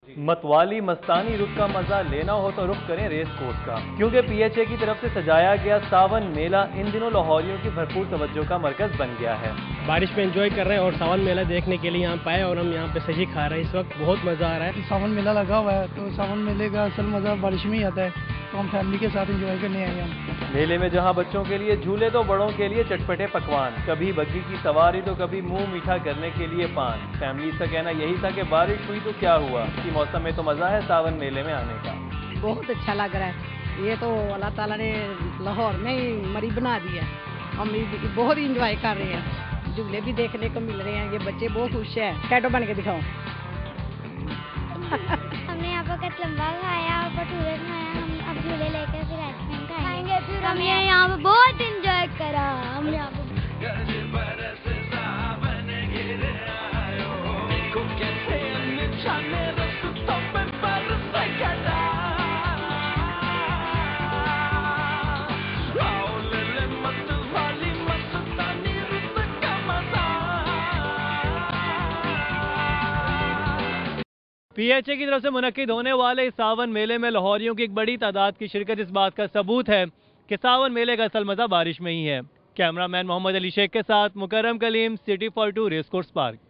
मतवाली मस्तानी रुख का मजा लेना हो तो रुख करें रेस कोर्स का, क्योंकि पीएचए की तरफ से सजाया गया सावन मेला इन दिनों लाहौरियों की भरपूर तवज्जो का मरकज बन गया है। बारिश में एंजॉय कर रहे हैं और सावन मेला देखने के लिए यहाँ पाए और हम यहाँ पे सही खा रहे हैं। इस वक्त बहुत मजा आ रहा है। सावन मेला लगा हुआ है तो सावन मेले का असल मजा बारिश में ही आता है, तो हम फैमिली के साथ एंजॉय करने आए हैं। मेले में जहाँ बच्चों के लिए झूले तो बड़ों के लिए चटपटे पकवान, कभी बग्गी की सवारी तो कभी मुंह मीठा करने के लिए पान। फैमिली का कहना यही था कि बारिश हुई तो क्या हुआ, इसी मौसम में तो मजा है सावन मेले में आने का। बहुत अच्छा लग रहा है। ये तो अल्लाह ताला ने लाहौर में ही मरी बना दिया। हम बहुत इंजॉय कर रहे हैं, झूले भी देखने को मिल रहे हैं। ये बच्चे बहुत खुश है। कैटो बन के दिखाओ। हमने यहाँ पर कतलम्बा खाया और भटूरे खाया। हम अब झूले लेकर फिर आइसक्रीम खाएंगे। फिर हमने यहाँ पर बहुत इंजॉय करा। हम यहाँ पर पीएचए की तरफ से मुनक्किद होने वाले इस सावन मेले में लाहौरियों की एक बड़ी तादाद की शिरकत इस बात का सबूत है कि सावन मेले का असल मजा बारिश में ही है। कैमरामैन मोहम्मद अली शेख के साथ Mukarram Kaleem, city 42 race course park.